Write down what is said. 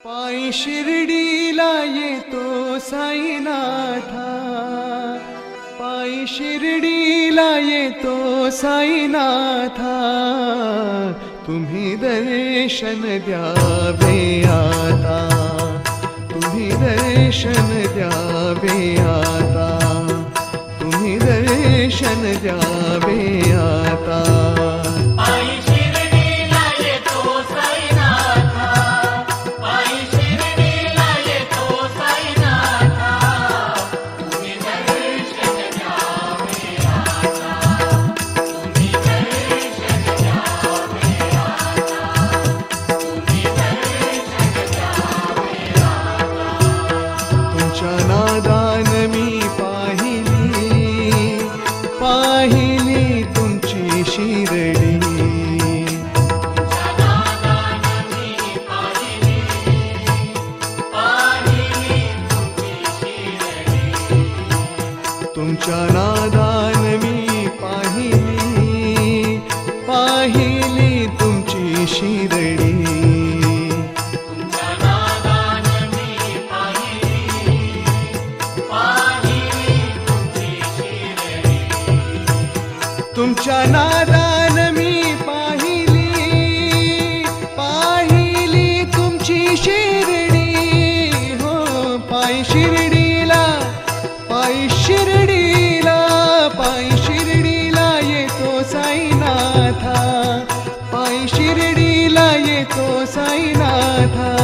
पायी शिर्डीला येतो साईनाथा, पायी शिर्डीला येतो साईनाथा, तुम्ही दर्शन द्यावे आता, तुम्ही दर्शन द्यावे आता, तुम्ही दर्शन द्यावे आता। तुमच्या नादान मी पाहिली तुमची शिर्डी, तुमच्या नादान मी पाहिली तुमची शिर्डी, तुमच्या नादान मी पाहिली तुमची शिर्डी, हो पायी शिर्डीला येतो साईनाथा, पायी शिर्डीला येतो साईनाथा।